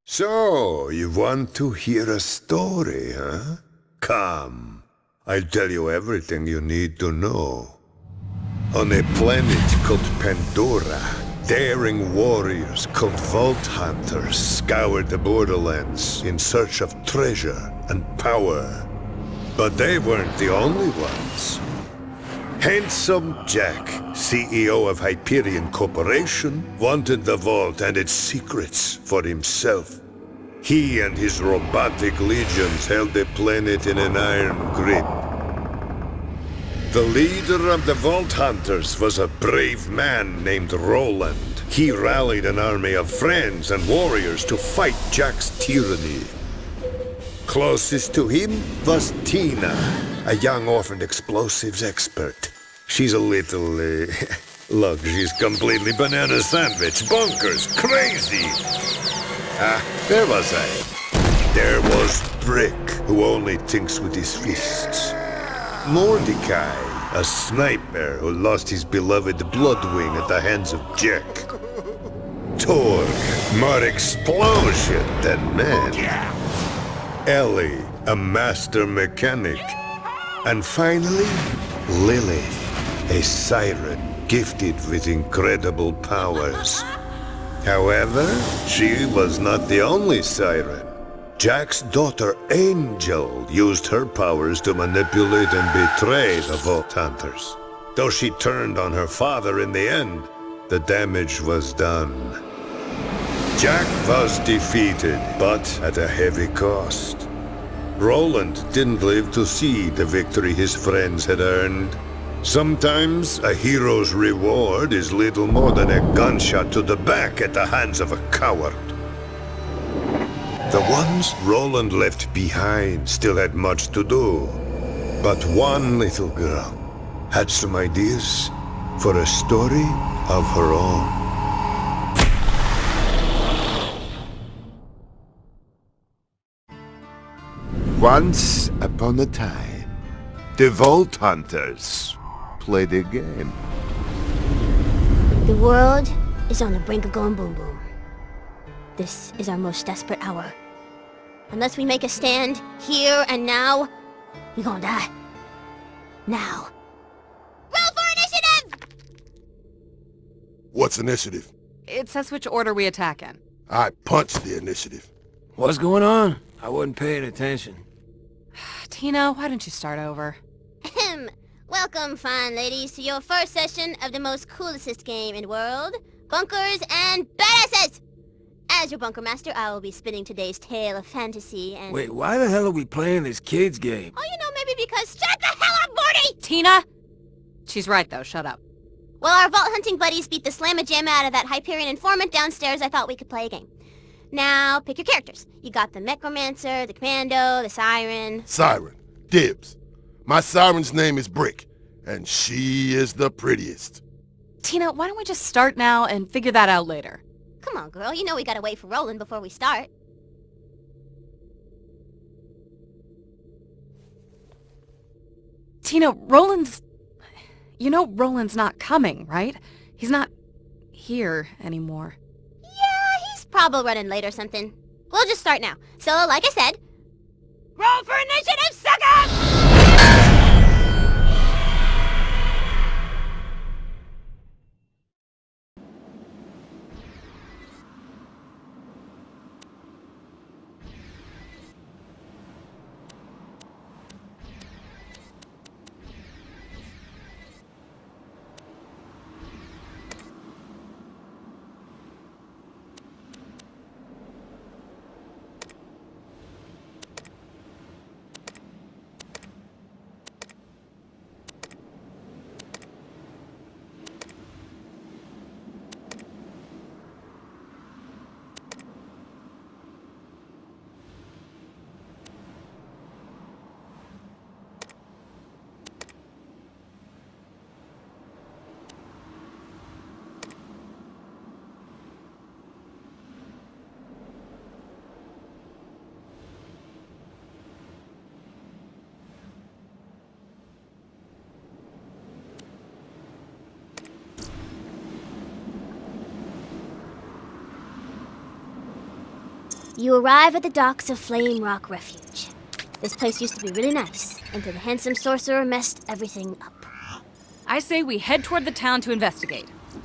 So, you want to hear a story, huh? Come, I'll tell you everything you need to know. On a planet called Pandora, daring warriors called Vault Hunters scoured the borderlands in search of treasure and power. But they weren't the only ones. Handsome Jack, CEO of Hyperion Corporation, wanted the vault and its secrets for himself. He and his robotic legions held the planet in an iron grip. The leader of the Vault Hunters was a brave man named Roland. He rallied an army of friends and warriors to fight Jack's tyranny. Closest to him was Tina, a young orphaned explosives expert. She's a little, look, she's completely banana sandwich, bonkers, crazy. There was Brick, who only thinks with his fists. Mordecai, a sniper who lost his beloved Bloodwing at the hands of Jack. Torg, more explosion than man. Ellie, a master mechanic. And finally, Lily, a siren gifted with incredible powers. However, she was not the only siren. Jack's daughter Angel used her powers to manipulate and betray the Vault Hunters. Though she turned on her father in the end, the damage was done. Jack was defeated, but at a heavy cost. Roland didn't live to see the victory his friends had earned. Sometimes a hero's reward is little more than a gunshot to the back at the hands of a coward. The ones Roland left behind still had much to do. But one little girl had some ideas for a story of her own. Once upon a time, the Vault Hunters played a game. The world is on the brink of going boom boom. This is our most desperate hour. Unless we make a stand, here and now, we gonna die. Now. Roll for initiative! What's initiative? It says which order we attack in. I punched the initiative. What's going on? I wasn't paying attention. Tina, why don't you start over? Welcome, fine ladies, to your first session of the most coolest game in the world, Bunkers and Badasses! As your bunker master, I will be spinning today's tale of fantasy and... Wait, why the hell are we playing this kid's game? Oh, you know, maybe because... Shut the hell up, Morty! Tina? She's right, though. Shut up. Well, our vault hunting buddies beat the slamma-jamma out of that Hyperion informant downstairs. I thought we could play a game. Now, pick your characters. You got the Necromancer, the Commando, the Siren... Siren. Dibs. My Siren's name is Brick, and she is the prettiest. Tina, why don't we just start now and figure that out later? Come on, girl. You know we gotta wait for Roland before we start. Tina, Roland's... You know Roland's not coming, right? He's not here anymore. Yeah, he's probably running late or something. We'll just start now. So, like I said... Roll for initiative, suckers! You arrive at the docks of Flame Rock Refuge. This place used to be really nice, until the handsome sorcerer messed everything up. I say we head toward the town to investigate.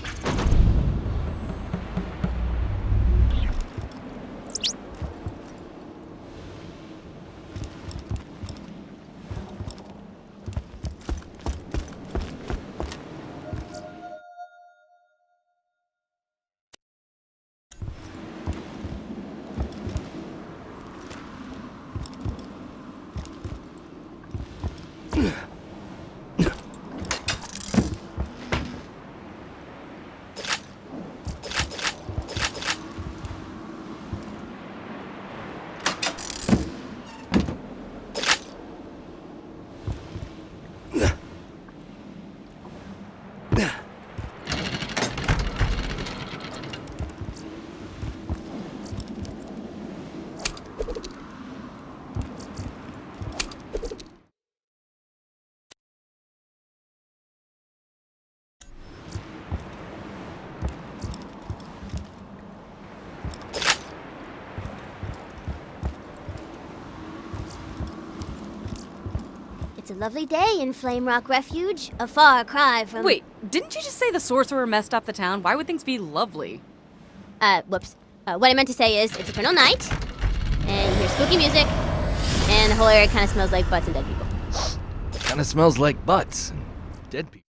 It's a lovely day in Flame Rock Refuge, a far cry from— Wait, didn't you just say the sorcerer messed up the town? Why would things be lovely? Whoops. What I meant to say is, it's eternal night, and you hear spooky music, and the whole area kind of smells like butts and dead people. Kinda smells like butts and dead people.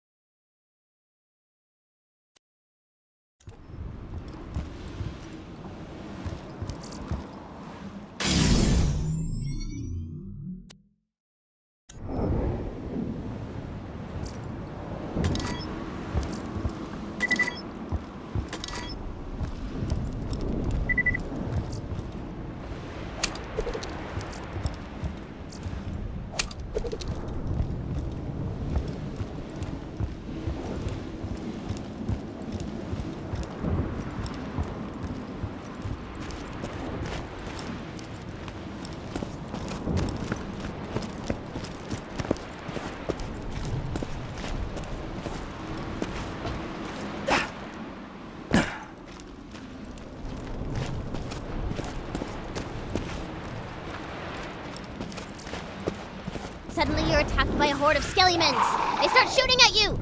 Suddenly you're attacked by a horde of skelly-mens. They start shooting at you!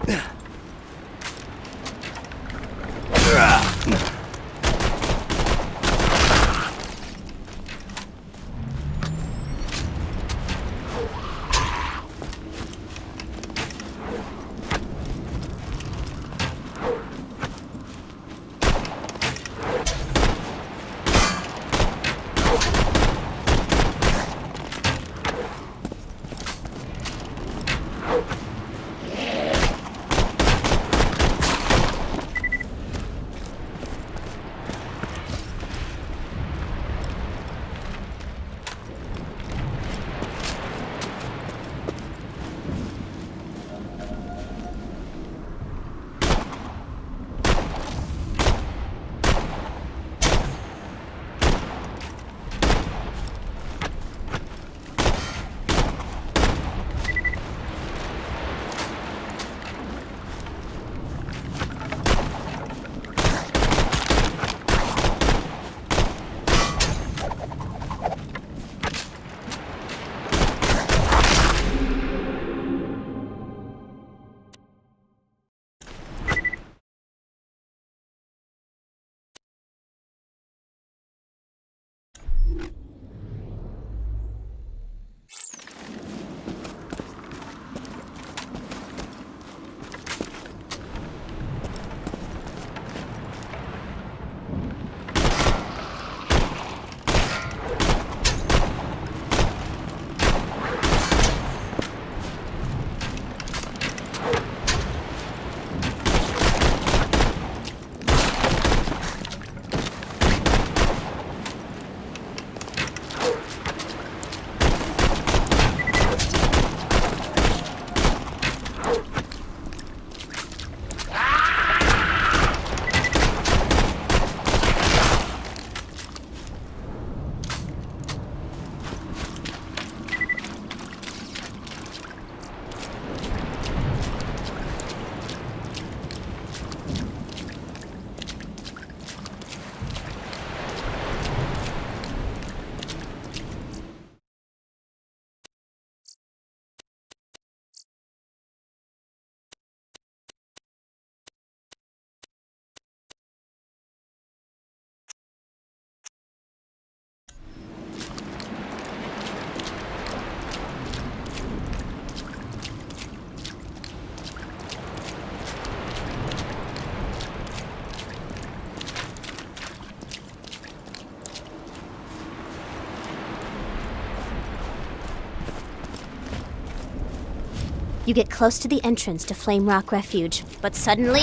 You get close to the entrance to Flame Rock Refuge, but suddenly...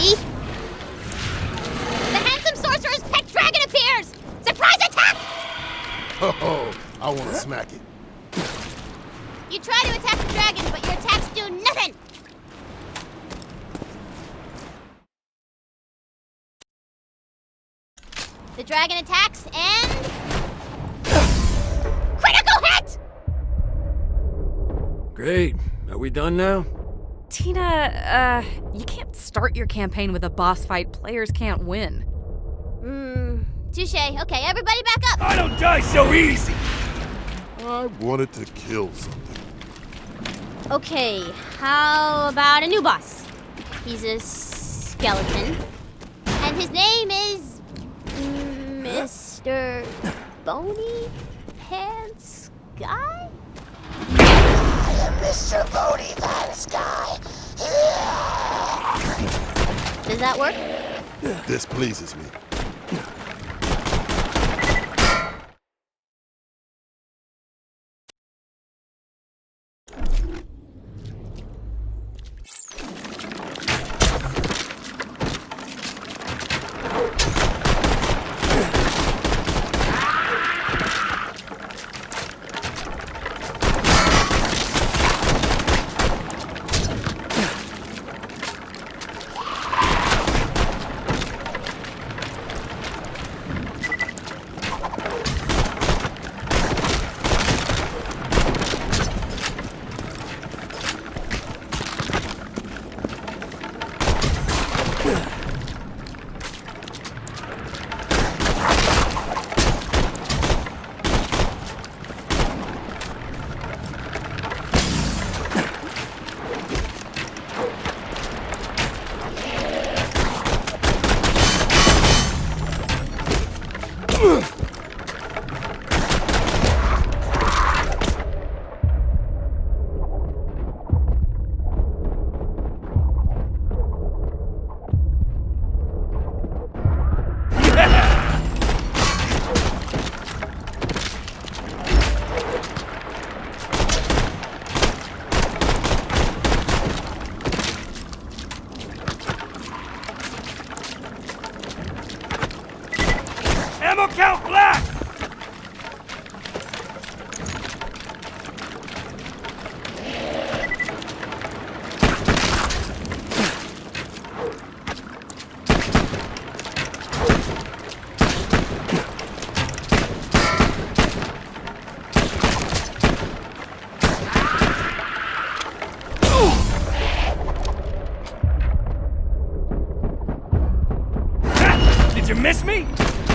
The handsome sorcerer's pet dragon appears! Surprise attack! Oh, I want to smack it. You try to attack the dragon, but your attacks do nothing! The dragon attacks and... Critical hit! Great. Are we done now? Tina, you can't start your campaign with a boss fight players can't win. Touche. Okay, everybody back up! I don't die so easy! I wanted to kill something. Okay, how about a new boss? He's a skeleton. And his name is... Mr. Bony Pants Guy? I am Mr. Bony Pants Guy. Does that work? This pleases me. miss me?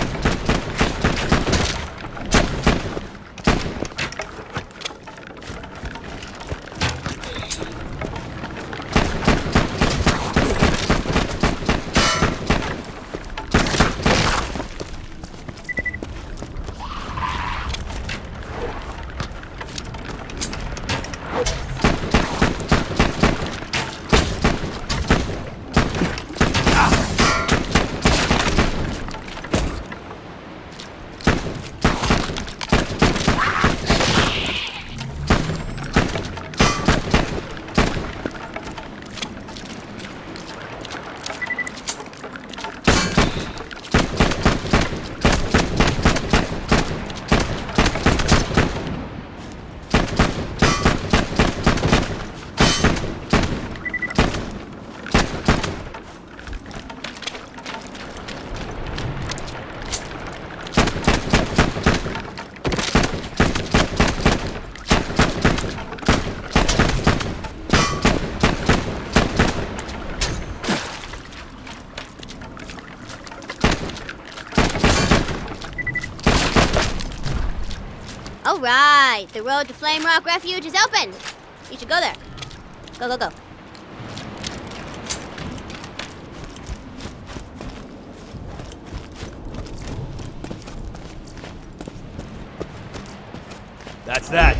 All right, the road to Flame Rock Refuge is open. You should go there. Go, go, go. That's that.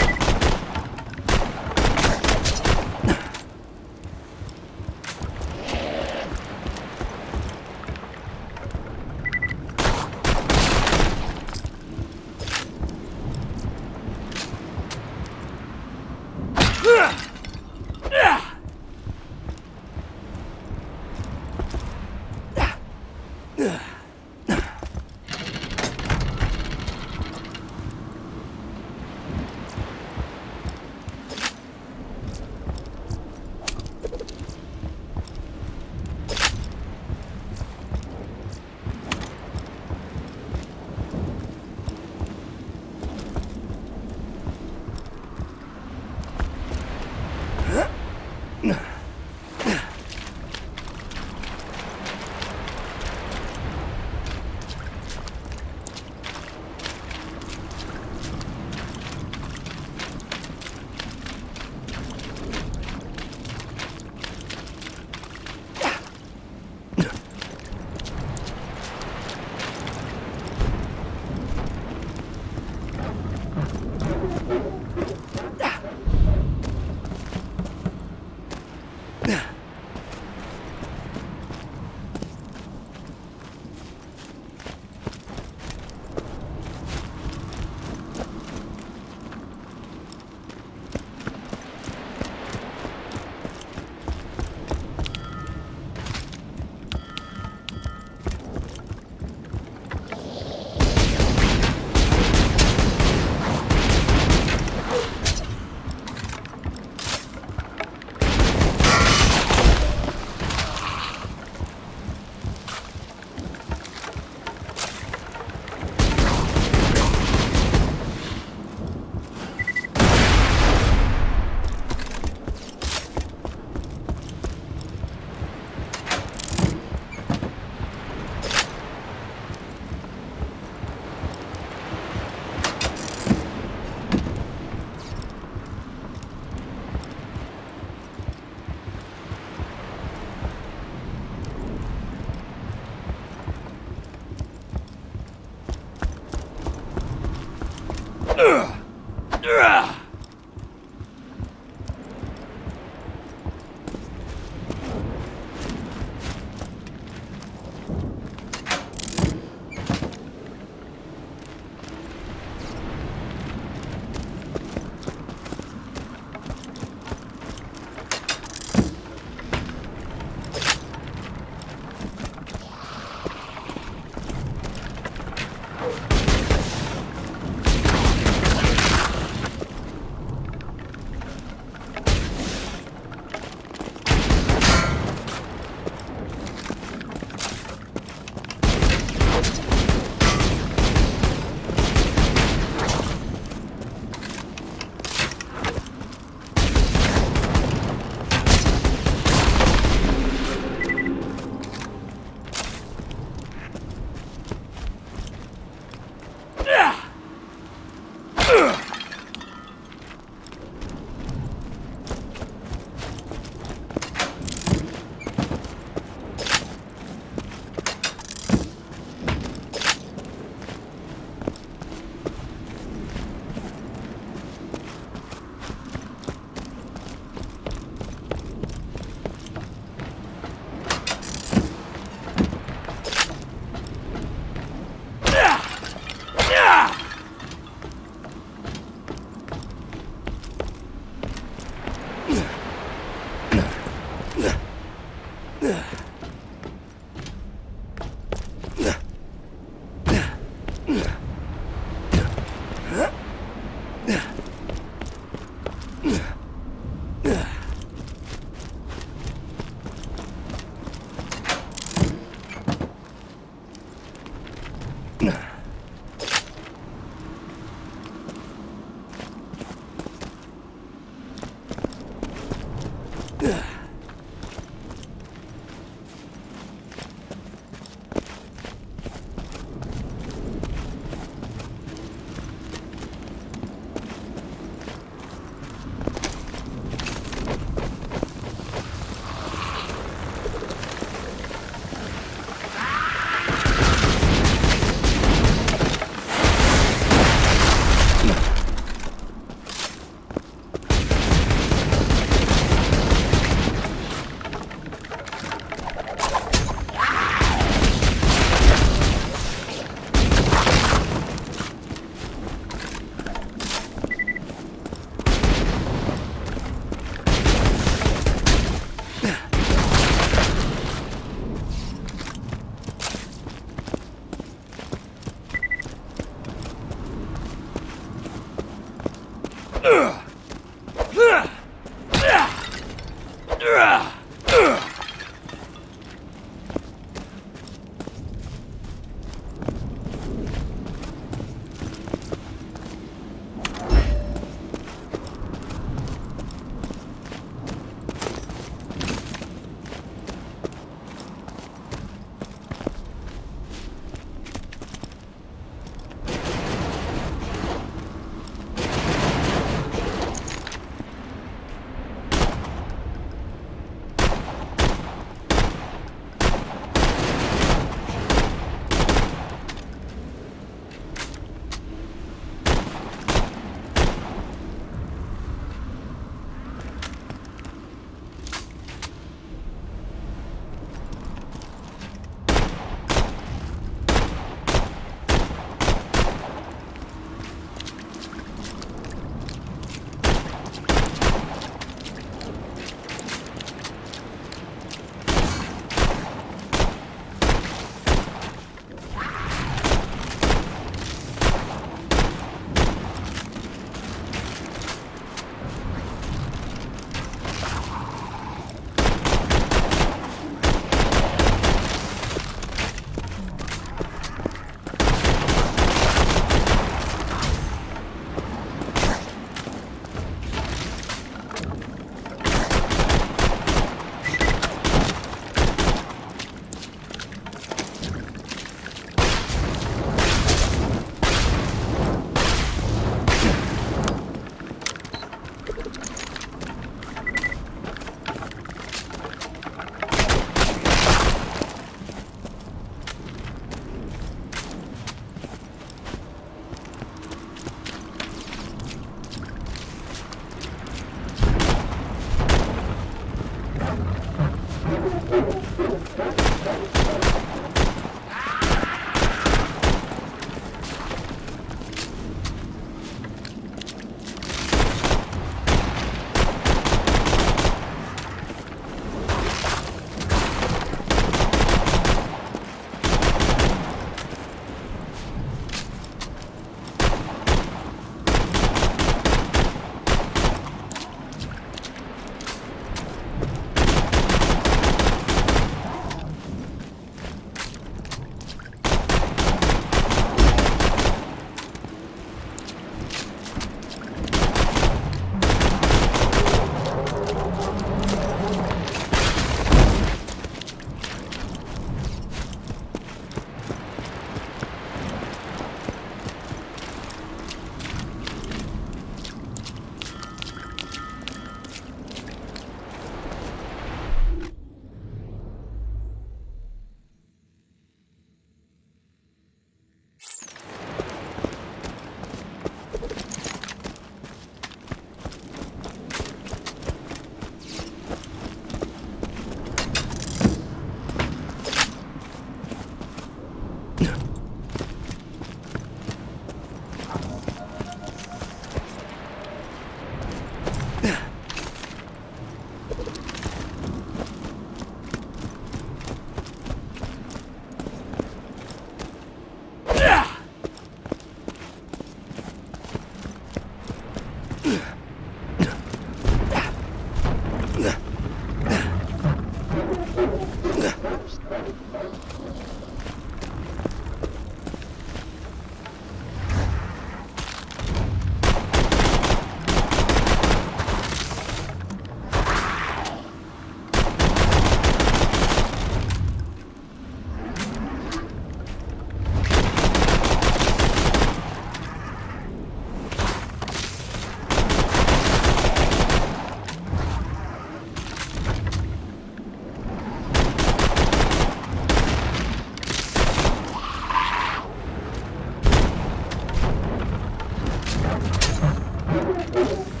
Bodiva.